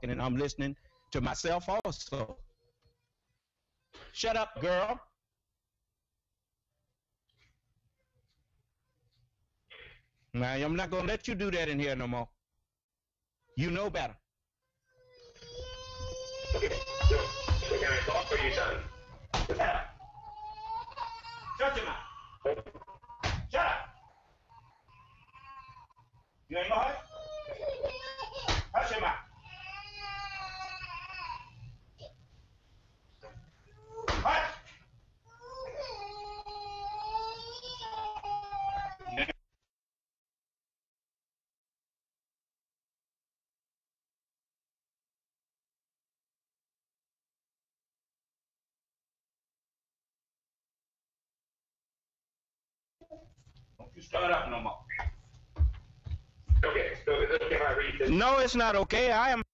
and I'm listening to myself also. Shut up, girl. Now, I'm not going to let you do that in here no more. You know better. Okay, so can I talk or are you done? Shut up. Shut your mouth. Shut up. You ain't gonna hush? Hush your mouth. Hush. Don't you start up no more. Okay, so it's okay if I read this? No, it's not okay. I am